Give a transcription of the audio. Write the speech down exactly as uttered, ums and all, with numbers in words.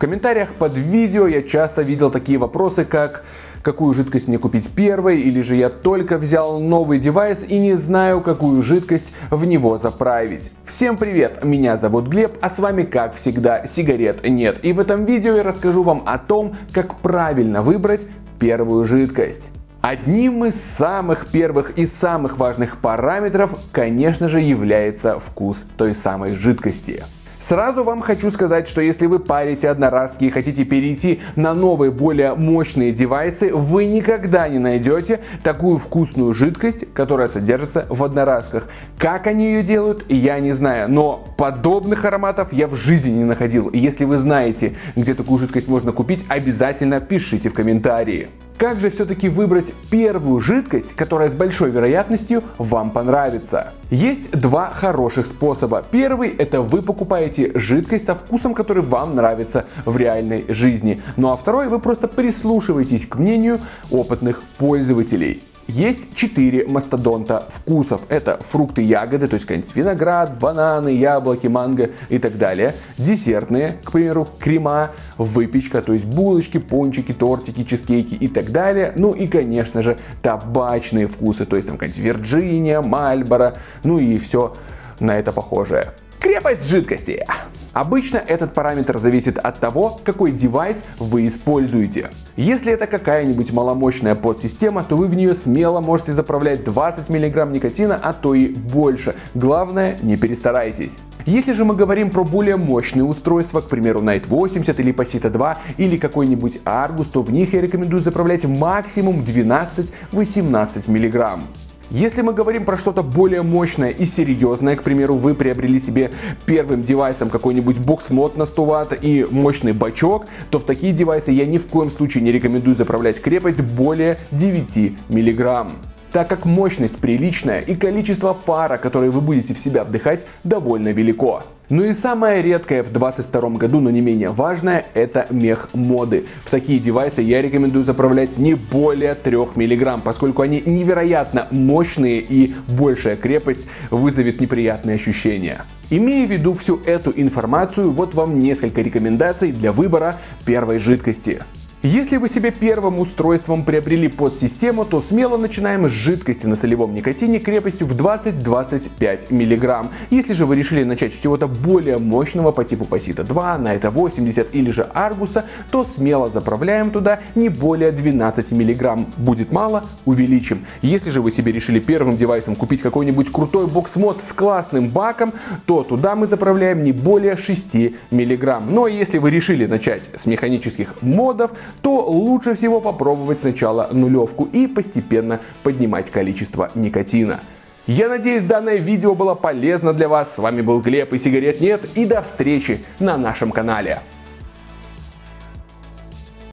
комментариях под видео я часто видел такие вопросы, как какую жидкость мне купить первой, или же я только взял новый девайс и не знаю, какую жидкость в него заправить. Всем привет, меня зовут Глеб, а с вами как всегда сигарет нет. И в этом видео я расскажу вам о том, как правильно выбрать первую жидкость. Одним из самых первых и самых важных параметров, конечно же, является вкус той самой жидкости. Сразу вам хочу сказать, что если вы парите одноразки и хотите перейти на новые, более мощные девайсы, вы никогда не найдете такую вкусную жидкость, которая содержится в одноразках. Как они ее делают, я не знаю, но подобных ароматов я в жизни не находил. И если вы знаете, где такую жидкость можно купить, обязательно пишите в комментарии. Как же все-таки выбрать первую жидкость, которая с большой вероятностью вам понравится? Есть два хороших способа. Первый — это вы покупаете жидкость со вкусом, который вам нравится в реальной жизни. Ну а второй — вы просто прислушиваетесь к мнению опытных пользователей. Есть четыре мастодонта вкусов. Это фрукты, ягоды, то есть виноград, бананы, яблоки, манго и так далее. Десертные, к примеру, крема, выпечка, то есть булочки, пончики, тортики, чизкейки и так далее. Ну и, конечно же, табачные вкусы, то есть там какая-нибудь Вирджиния, Мальборо, ну и все на это похожее. Крепость жидкости. Обычно этот параметр зависит от того, какой девайс вы используете. Если это какая-нибудь маломощная подсистема, то вы в нее смело можете заправлять двадцать миллиграмм никотина, а то и больше. Главное, не перестарайтесь. Если же мы говорим про более мощные устройства, к примеру, Найт восемьдесят или Pasito два или какой-нибудь Argus, то в них я рекомендую заправлять максимум двенадцать-восемнадцать миллиграмм. Если мы говорим про что-то более мощное и серьезное, к примеру, вы приобрели себе первым девайсом какой-нибудь бокс-мод на сто ватт и мощный бачок, то в такие девайсы я ни в коем случае не рекомендую заправлять крепость более девяти миллиграмм. Так как мощность приличная и количество пара, которое вы будете в себя вдыхать, довольно велико. Ну и самое редкое в двадцать втором году, но не менее важное, это мех-моды. В такие девайсы я рекомендую заправлять не более трёх миллиграмм, поскольку они невероятно мощные и большая крепость вызовет неприятные ощущения. Имея в виду всю эту информацию, вот вам несколько рекомендаций для выбора первой жидкости. Если вы себе первым устройством приобрели подсистему, то смело начинаем с жидкости на солевом никотине крепостью в двадцать-двадцать пять миллиграмм. Если же вы решили начать с чего-то более мощного по типу Pasito два, Найт восемьдесят или же Argus, то смело заправляем туда не более двенадцати миллиграмм. Будет мало — увеличим. Если же вы себе решили первым девайсом купить какой-нибудь крутой бокс-мод с классным баком, то туда мы заправляем не более шести миллиграмм. Но если вы решили начать с механических модов, то лучше всего попробовать сначала нулевку и постепенно поднимать количество никотина. Я надеюсь, данное видео было полезно для вас. С вами был Глеб и сигарет нет. И до встречи на нашем канале.